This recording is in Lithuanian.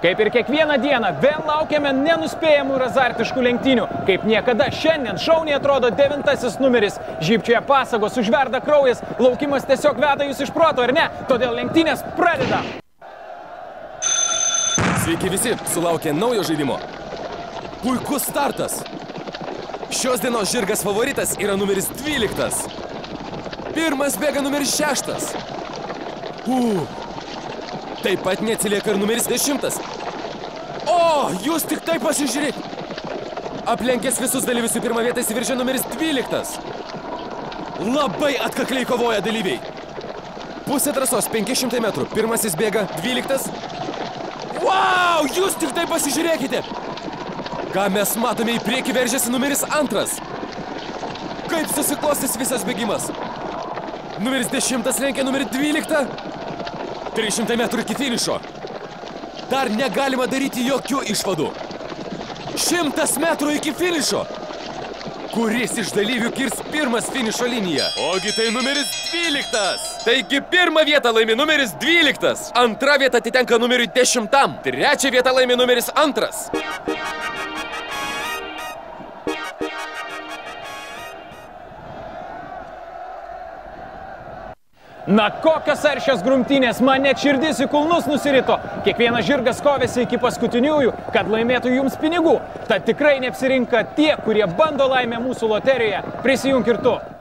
Kaip ir kiekvieną dieną, vėl laukiame nenuspėjamų ir azartiškų lenktynių. Kaip niekada šiandien šauniai atrodo 9 numeris. Žybčioje pasagos, užverda kraujas, laukimas tiesiog veda jūs iš proto, ar ne? Todėl lenktynės pradeda. Sveiki visi, sulaukė naujo žaidimo. Puikus startas. Šios dienos žirgas favoritas yra numeris 12. Pirmas bėga numeris 6. Taip pat neatsilieka ir numeris 10. O, jūs tik tai pasižiūrėk! Aplenkęs visus dalyvius į pirmą vietą įsiveržė numeris 12. Labai atkakliai kovoja dalyviai. Pusė trasos 500 metrų. Pirmasis bėga 12. Wow, jūs tik tai pasižiūrėkite! Ką mes matome, į priekį veržėsi numeris 2. Kaip susiklostys visas bėgimas? Numeris 10 lenkia numerį 12. 300 metrų iki finišo. Dar negalima daryti jokių išvadų. 100 metrų iki finišo. Kuris iš dalyvių kirs pirmas finišo liniją? Ogi tai numeris 12. Taigi pirmą vietą laimi numeris 12. Antra vieta atitenka numeriui 10. Trečią vietą laimi numeris 2. Na, kokios aršios grumtynės, man net širdis į kulnus nusirito. Kiekvienas žirgas kovėsi iki paskutiniųjų, kad laimėtų jums pinigų. Tad tikrai neapsirinka tie, kurie bando laimę mūsų loterijoje. Prisijunk ir tu.